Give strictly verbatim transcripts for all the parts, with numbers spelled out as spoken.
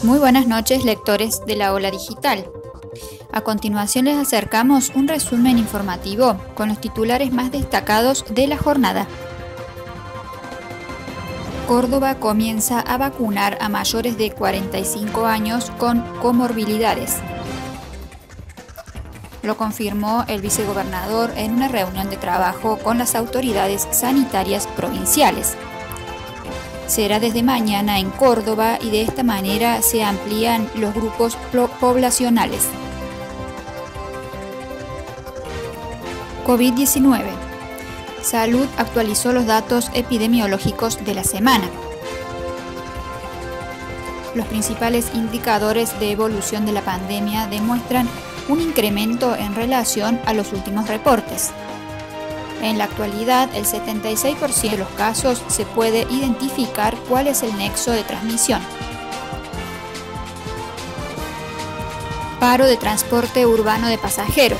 Muy buenas noches, lectores de La Ola Digital. A continuación les acercamos un resumen informativo con los titulares más destacados de la jornada. Córdoba comienza a vacunar a mayores de cuarenta y cinco años con comorbilidades. Lo confirmó el vicegobernador en una reunión de trabajo con las autoridades sanitarias provinciales. Será desde mañana en Córdoba y de esta manera se amplían los grupos poblacionales. COVID diecinueve. Salud actualizó los datos epidemiológicos de la semana. Los principales indicadores de evolución de la pandemia demuestran un incremento en relación a los últimos reportes. En la actualidad, el setenta y seis por ciento de los casos se puede identificar cuál es el nexo de transmisión. Paro de transporte urbano de pasajeros.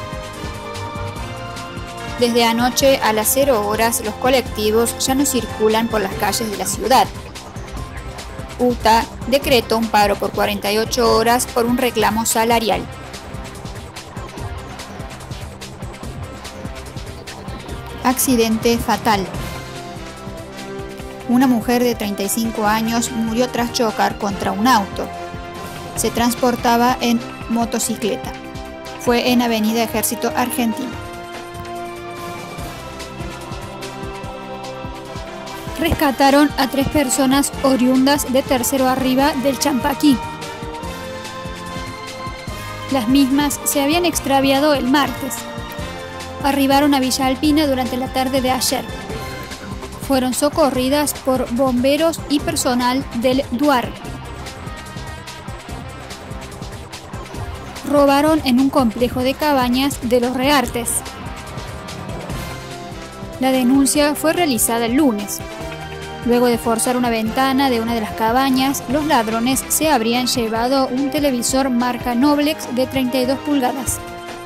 Desde anoche a las cero horas, los colectivos ya no circulan por las calles de la ciudad. U T A decretó un paro por cuarenta y ocho horas por un reclamo salarial. Accidente fatal. Una mujer de treinta y cinco años murió tras chocar contra un auto. Se transportaba en motocicleta. Fue en Avenida Ejército Argentino. Rescataron a tres personas oriundas de Tercero Arriba del Champaquí. Las mismas se habían extraviado el martes. Arribaron a Villa Alpina durante la tarde de ayer. Fueron socorridas por bomberos y personal del DUAR. Robaron en un complejo de cabañas de Los Reartes. La denuncia fue realizada el lunes. Luego de forzar una ventana de una de las cabañas, los ladrones se habrían llevado un televisor marca Noblex de treinta y dos pulgadas.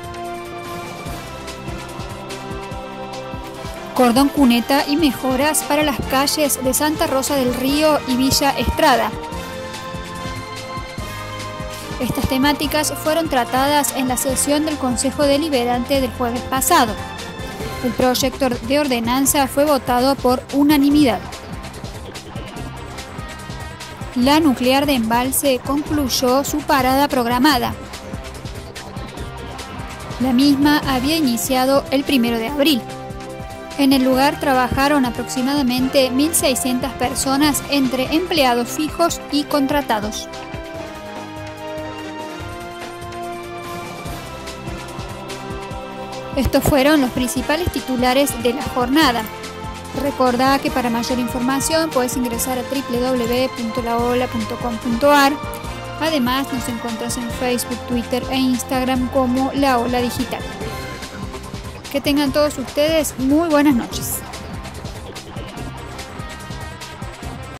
Cordón cuneta y mejoras para las calles de Santa Rosa del Río y Villa Estrada. Estas temáticas fueron tratadas en la sesión del Consejo Deliberante del jueves pasado. El proyecto de ordenanza fue votado por unanimidad. La nuclear de Embalse concluyó su parada programada. La misma había iniciado el primero de abril. En el lugar trabajaron aproximadamente mil seiscientas personas entre empleados fijos y contratados. Estos fueron los principales titulares de la jornada. Recordá que para mayor información puedes ingresar a doble u doble u doble u punto la ola punto com punto a r. Además nos encontrás en Facebook, Twitter e Instagram como La Ola Digital. Que tengan todos ustedes muy buenas noches.